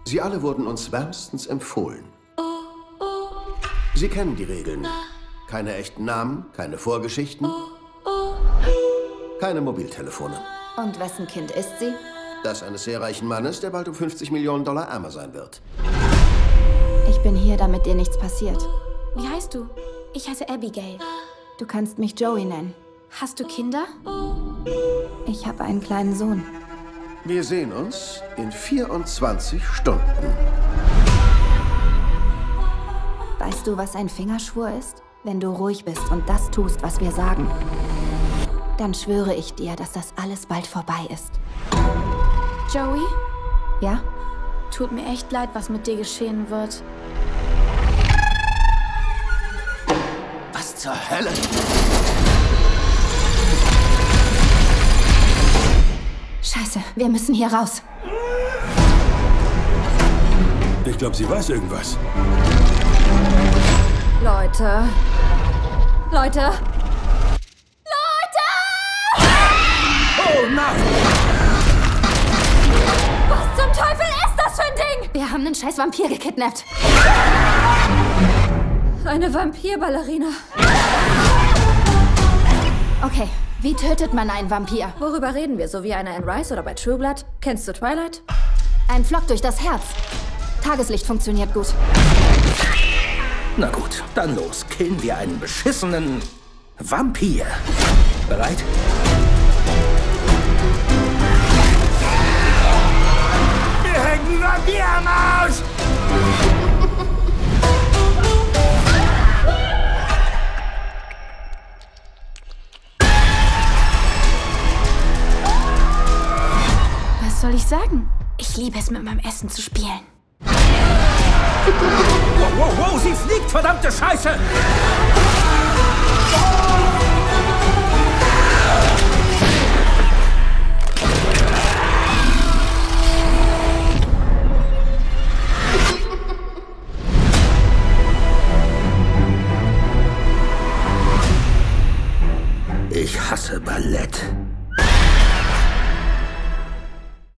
Sie alle wurden uns wärmstens empfohlen. Sie kennen die Regeln. Keine echten Namen, keine Vorgeschichten, keine Mobiltelefone. Und wessen Kind ist sie? Das eines sehr reichen Mannes, der bald um 50 Millionen Dollar ärmer sein wird. Ich bin hier, damit dir nichts passiert. Wie heißt du? Ich heiße Abigail. Du kannst mich Joey nennen. Hast du Kinder? Ich habe einen kleinen Sohn. Wir sehen uns in 24 Stunden. Weißt du, was ein Fingerschwur ist? Wenn du ruhig bist und das tust, was wir sagen, dann schwöre ich dir, dass das alles bald vorbei ist. Joey? Ja? Tut mir echt leid, was mit dir geschehen wird. Was zur Hölle? Scheiße, wir müssen hier raus. Ich glaube, sie weiß irgendwas. Leute. Leute! Oh nein! Was zum Teufel ist das für ein Ding? Wir haben einen scheiß Vampir gekidnappt. Eine Vampirballerina. Okay, wie tötet man einen Vampir? Worüber reden wir? So wie eine Anne Rice oder bei True Blood? Kennst du Twilight? Ein Pflock durch das Herz. Tageslicht funktioniert gut. Na gut, dann los. Killen wir einen beschissenen Vampir. Bereit? Wir hängen Vampir am Arsch! Was soll ich sagen? Ich liebe es, mit meinem Essen zu spielen. Wow, wow, wow, sie fliegt, verdammte Scheiße!